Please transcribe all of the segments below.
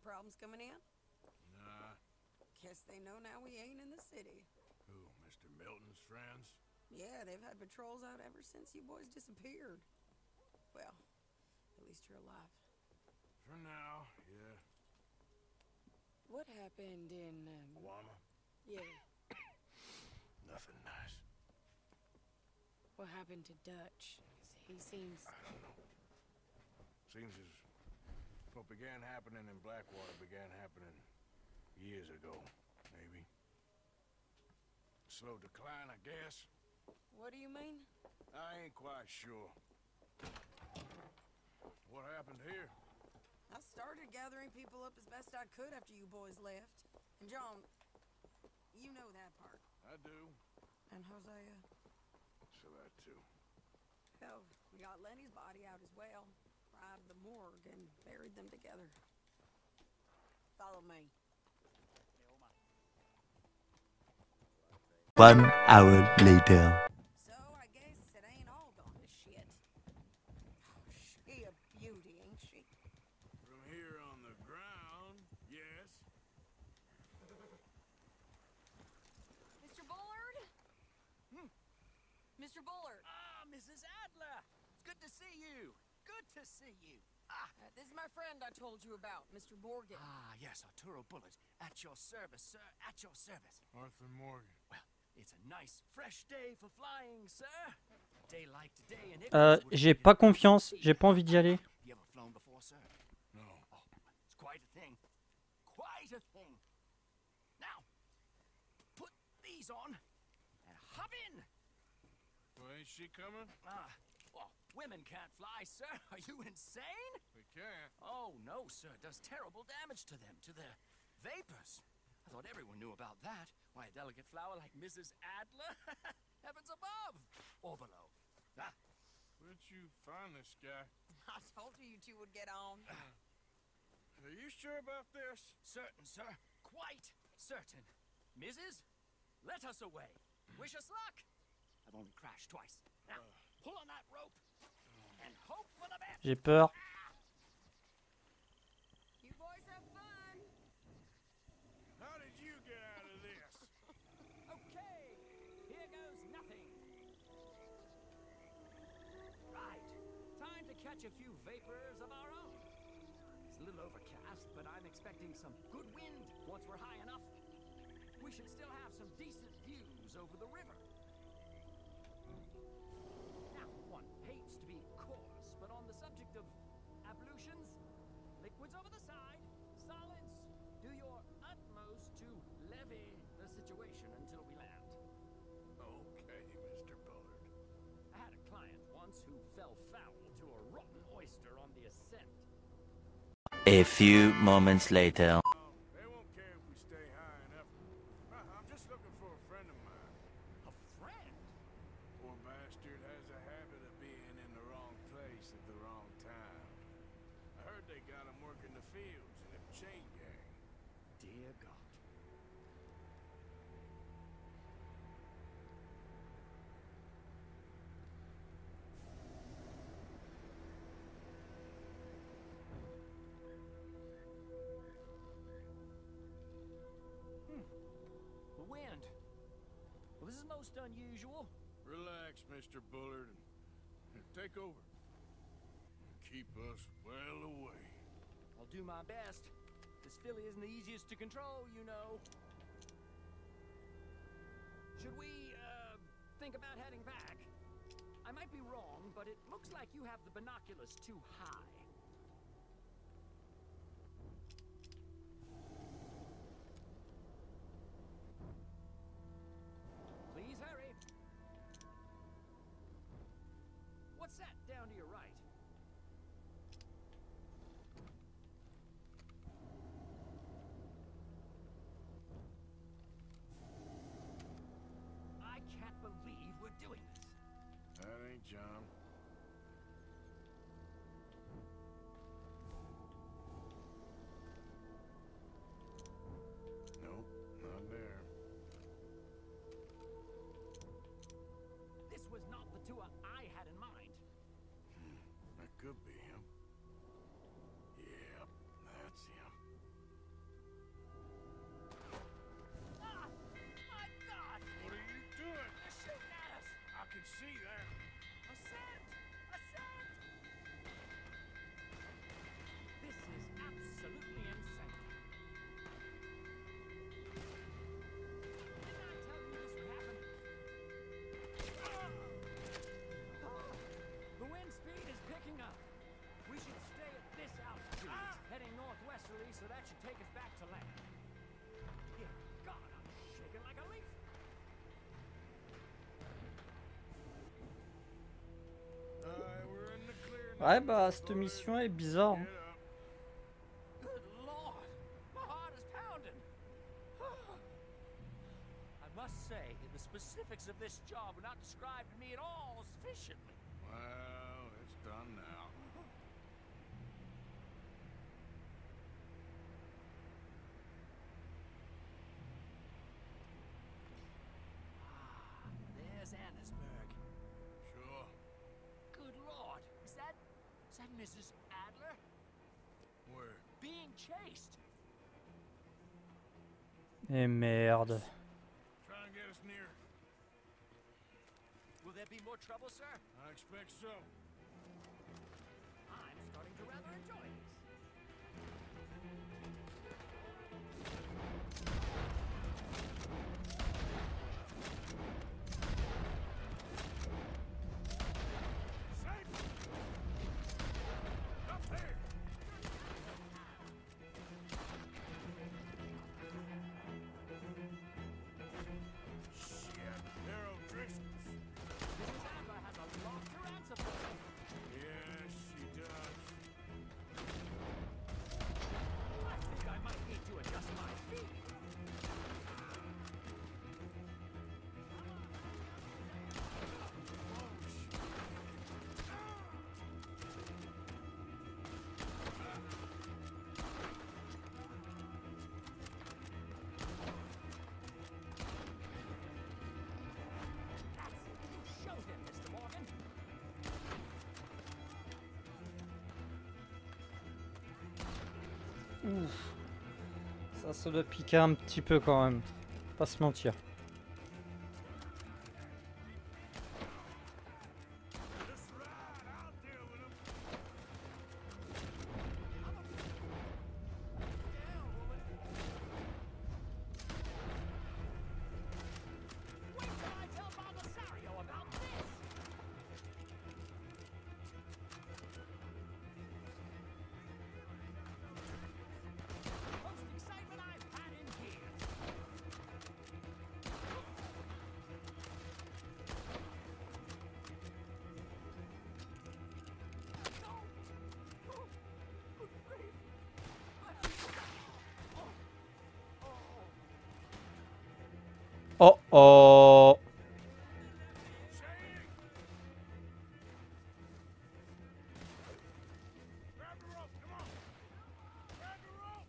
problems coming in? Nah. Guess they know now we ain't in the city. Who, Mr. Milton's friends? Yeah, they've had patrols out ever since you boys disappeared. Well, at least you're alive. For now, yeah. What happened in, Guama? Yeah. Nothing nice. What happened to Dutch? 'Cause he seems... I don't know. Seems as what began happening in Blackwater began happening years ago, maybe. Slow decline, I guess. What do you mean? I ain't quite sure. What happened here? I started gathering people up as best I could after you boys left. And John, you know that part. I do. And Hosea? So that too. Hell, we got Lenny's body out as well. Right to the morgue and buried them together. Follow me. 1 hour later. So, I guess it ain't all gone to shit. Oh, she a beauty, ain't she? From here on the ground, yes. Mr. Bullard? Mr. Bullard! Ah, Mrs. Adler! It's good to see you. Good to see you. This is my friend I told you about, Mr. Morgan. Ah, yes, Arturo Bullard. At your service, sir. At your service. Arthur Morgan. Well, it's a nice, fresh day for flying, sir. A day like today and J'ai pas confiance, j'ai pas envie d'y aller. You ever flown before, sir? No. Oh, it's quite a thing. Quite a thing. Now, put these on and hop in. Well, ain't she coming? Well, women can't fly, sir. Are you insane? We can't. Oh, no, sir. It does terrible damage to them, to their vapors. I thought everyone knew about that. Why, a delicate flower like Mrs. Adler? Heavens above! Or below. Where'd you find this guy? I told you two would get on. Are you sure about this? Certain, sir. Quite certain. Mrs., let us away. Wish us luck. I've only crashed twice. Now, pull on that rope and hope for the best. J'ai peur. You boys have fun. How did you get out of this? Okay, here goes nothing. Right, time to catch a few vapors of our own. It's a little overcast, but I'm expecting some good wind once we're high enough. We should still have some decent views over the river. Now, one hates to be coarse, but on the subject of ablutions, liquids over the side, solids, do your utmost to levy the situation until we land. Okay, Mr. Bullard. I had a client once who fell foul to a rotten oyster on the ascent. A few moments later. They won't care if we stay high enough. I'm just looking for a friend of mine. A friend? Poor bastard has a habit of being in the wrong place at the wrong time. I heard they got him working the fields in a chain gang. Dear God. The wind. Well, this is most unusual. Relax, Mr. Bullard, and take over. Keep us well away. I'll do my best. This filly isn't the easiest to control, you know. Should we, think about heading back? I might be wrong, but it looks like you have the binoculars too high. Please hurry. What's that down to your right? I can't believe we're doing this. That ain't John. Nope, not there. This was not the tour I had in mind. That could be him. Yep, that's him. can see that. Ascent! Ascent! This is absolutely insane. Didn't I tell you this would happen? The wind speed is picking up. We should stay at this altitude, heading northwesterly, so that should take us back to land. Dear God, I'm shaking like a leaf. We're in the clear now. Ouais, bah, cette mission est bizarre. Hein. Get up. Good Lord, my heart is pounding. I must say, the specifics of this job were not described to me at all sufficiently. Well, it's done now. There's Annesburg. Sure. Good Lord, is that Mrs. Adler Where? being chased? Et merde. Try and get us near. Will there be more trouble, sir? I expect so. I'm starting to rather enjoy this. Safe! Up there! Shit, they're O'Driscoll's. Mrs. Adler has a lot to answer for. Yes, she does. I think I might need to adjust my feet. Show him, Mr. Morgan. Ouf. Ça doit piquer un petit peu quand même. Pas se mentir. Just ride, I'll deal with them. Wait till I tell Baldessario about this! Most excitement I've had in years. Oh oh. Shane! Grab the rope, come on! Grab the rope!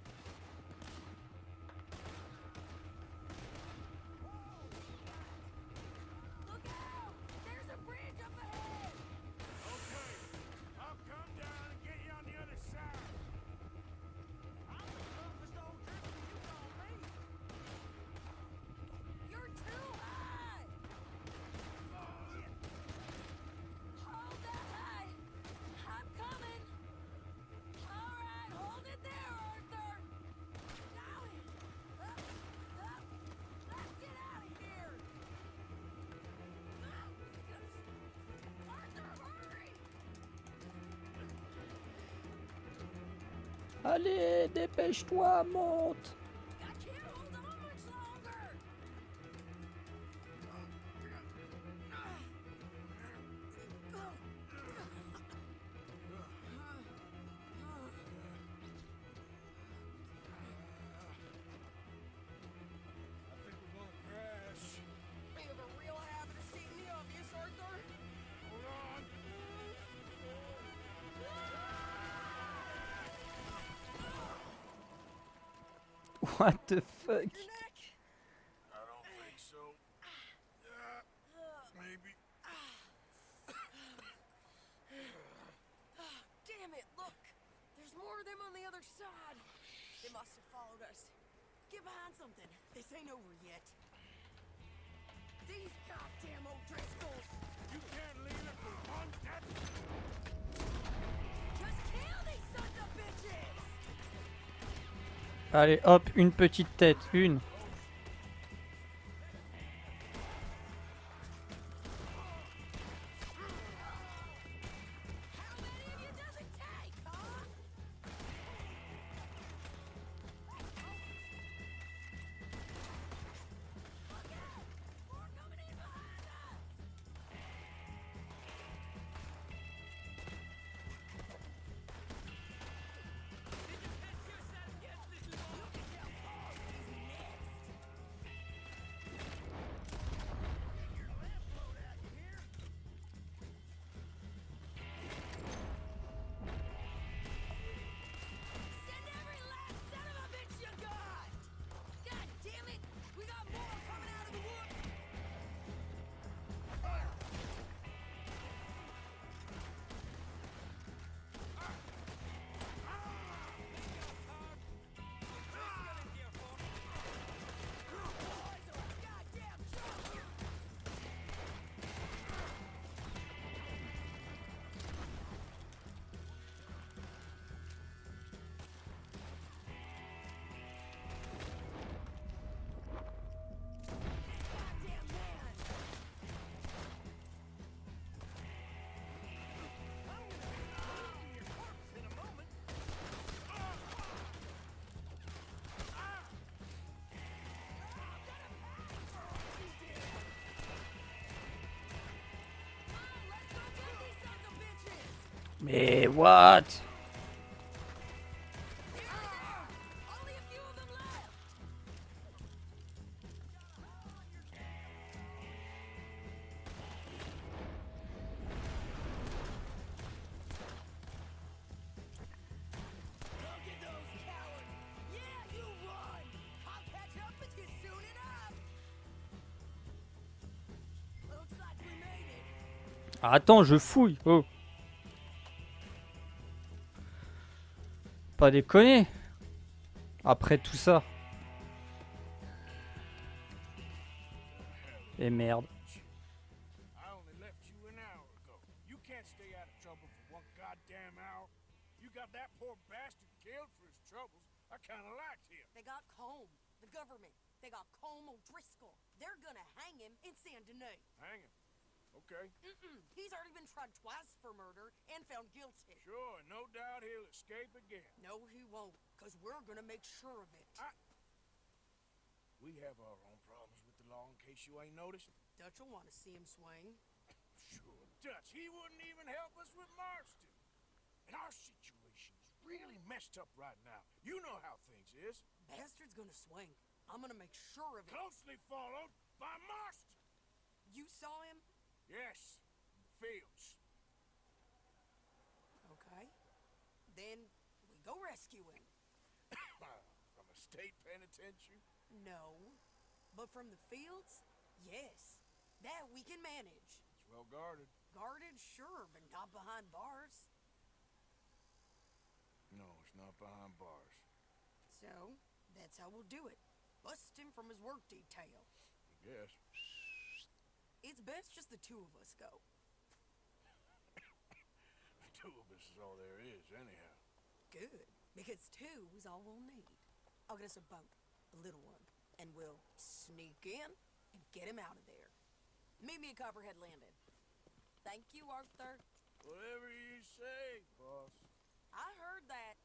Look out! There's a bridge up ahead! Okay, I'll come down and get you on the other side. I'm the toughest old Driscoll you call me. You're too high! Hold that high! I'm coming! Alright, hold it there, Arthur! Golly! Up! Let's get out of here! Arthur, hurry! Allez, dépêche-toi, monte. I can't hold on much longer! I think we're gonna crash. You have a real habit of stating the obvious, Arthur. Hold on. What the fuck? Your neck! I don't think so. Maybe. Damn it, look! There's more of them on the other side. They must have followed us. Get behind something. This ain't over yet. These goddamn O'Driscolls! You can't leave it for one death. Just kill these sons of bitches! Allez, hop, une petite tête, une. How many of you does it take, huh? Look out! More coming in behind us! Did you piss yourself yet, little boy? You can tell Paul he's next. Your lamp blowed out, you hear? Send every last son of a bitch you got! God damn it! We got more coming out of the wood! Boys are a goddamn trouble! Goddamn man! Let's go get these sons of bitches! Mais what? Here they are! Only a few of them left! Look at those cowards! Yeah, you run! I'll catch up with you soon enough! Looks like we made it! Ah, attends, je fouille. Oh. Pas déconner. Après tout ça. Et merde. I only left you an hour ago. You can't stay out of trouble for one goddamn hour. You got that poor bastard killed for his troubles. I kinda liked him. They got Combe, the government. They got Combe O'Driscoll. They're gonna hang him in Saint Denis. Hang him. Okay. He's already been tried twice for murder and found guilty. Sure, no doubt he'll escape again. No, he won't, because we're gonna make sure of it. We have our own problems with the law in case you ain't noticed. Dutch will want to see him swing. Sure, Dutch, he wouldn't even help us with Marston. And our situation is really messed up right now. You know how things is. Bastard's gonna swing. I'm gonna make sure of it. Closely followed by Marston. You saw him? Yes, in the fields. Okay. Then we go rescue him. From a state penitentiary? No. But from the fields? Yes. That we can manage. It's well guarded. Guarded, sure, but not behind bars. No, it's not behind bars. So, that's how we'll do it. Bust him from his work detail. I guess. It's best just the two of us go. The two of us is all there is, anyhow. Good, because two is all we'll need. I'll get us a boat, a little one, and we'll sneak in and get him out of there. Meet me at Copperhead Landing. Thank you, Arthur. Whatever you say, boss. I heard that.